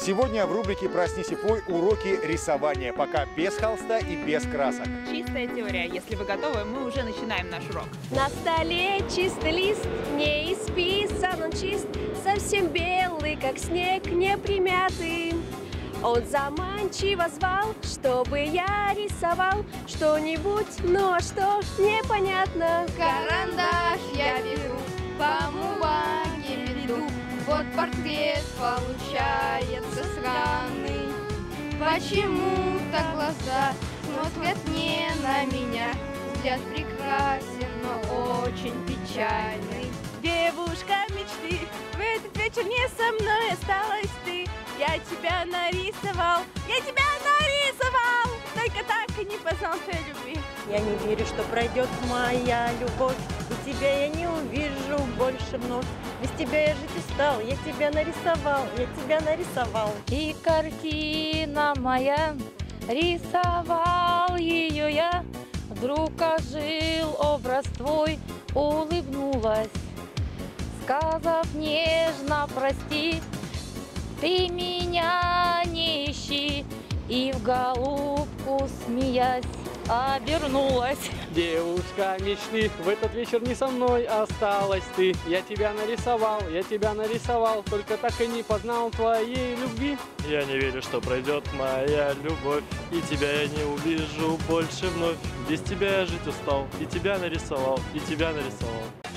Сегодня в рубрике «Проснись и пой» уроки рисования, пока без холста и без красок. Чистая теория. Если вы готовы, мы уже начинаем наш урок. На столе чистый лист, не исписан он чист, совсем белый, как снег, не примятый. Он заманчиво звал, чтобы я рисовал что-нибудь, ну а что, непонятно. Карандаш я беру, по бумаге веду, вот портрет получается странный. Почему-то глаза смотрят не на меня, взгляд прекрасен, но очень печальный. Девушка мечты, в этот вечер не со мной осталась ты. Я тебя нарисовал, только так и не познал твоей любви. Я не верю, что пройдет моя любовь, и тебя я не увижу больше вновь. Без тебя я жить устал, я тебя нарисовал. И картина моя, рисовал ее я, вдруг ожил образ твой, улыбнулась, сказав нежно прости, ты меня не ищи, и в голубку, смеясь, обернулась. Девушка мечты, в этот вечер не со мной осталась ты. Я тебя нарисовал, только так и не познал твоей любви. Я не верю, что пройдет моя любовь, и тебя я не увижу больше вновь. Без тебя я жить устал, и тебя нарисовал.